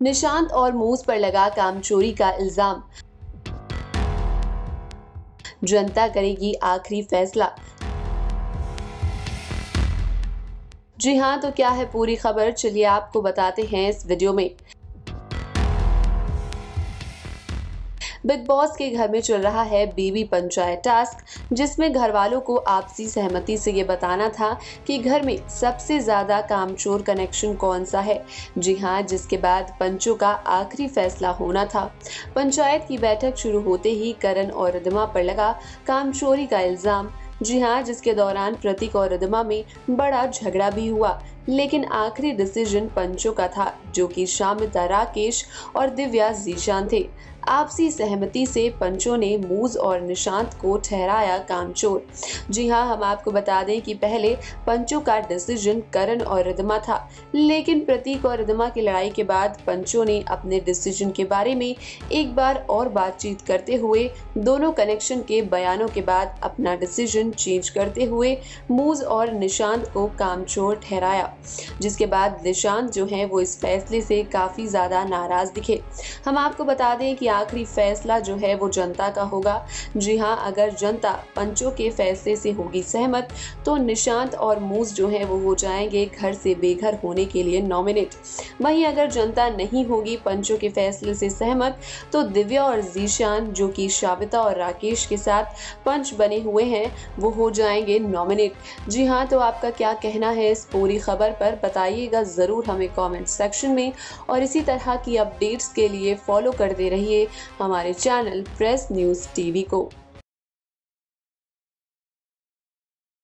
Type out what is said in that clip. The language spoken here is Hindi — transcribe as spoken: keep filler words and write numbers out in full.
निशांत और मूस पर लगा कामचोरी का इल्जाम, जनता करेगी आखिरी फैसला। जी हां, तो क्या है पूरी खबर, चलिए आपको बताते हैं इस वीडियो में। बिग बॉस के घर में चल रहा है बीबी पंचायत टास्क, जिसमें घर वालों को आपसी सहमति से ये बताना था कि घर में सबसे ज्यादा कामचोर कनेक्शन कौन सा है। जी हाँ, जिसके बाद पंचों का आखिरी फैसला होना था। पंचायत की बैठक शुरू होते ही करण और रिद्धिमा पर लगा कामचोरी का इल्जाम। जी हाँ, जिसके दौरान प्रतीक और रिद्धिमा में बड़ा झगड़ा भी हुआ, लेकिन आखिरी डिसीजन पंचों का था, जो कि शामिता, राकेश और दिव्या जीशान थे। आपसी सहमति से पंचों ने मूस और निशांत को ठहराया कामचोर। जी हाँ, हम आपको बता दें कि पहले पंचों का डिसीजन करण और रिद्धिमा था, लेकिन प्रतीक और रिद्धिमा की लड़ाई के बाद पंचों ने अपने डिसीजन के बारे में एक बार और बातचीत करते हुए दोनों कनेक्शन के बयानों के बाद अपना डिसीजन चेंज करते हुए मूस और निशांत को कामचोर ठहराया, जिसके बाद निशांत जो है वो इस फैसले से काफी ज्यादा नाराज दिखे। हम आपको बता दें कि आखिरी फैसला जो है वो जनता का होगा। जी हाँ, अगर जनता पंचों के फैसले से होगी सहमत तो निशांत और मूस जो है वो हो जाएंगे घर से बेघर होने के लिए नॉमिनेट। वहीं अगर जनता नहीं होगी पंचों के फैसले से सहमत तो दिव्या और जीशान, जो कि शाबिता और राकेश के साथ पंच बने हुए हैं, वो हो जाएंगे नॉमिनेट। जी हाँ, तो आपका क्या कहना है इस पूरी खबर पर, बताइएगा जरूर हमें कमेंट सेक्शन में। और इसी तरह की अपडेट्स के लिए फॉलो करते रहिए हमारे चैनल प्रेस न्यूज टीवी को।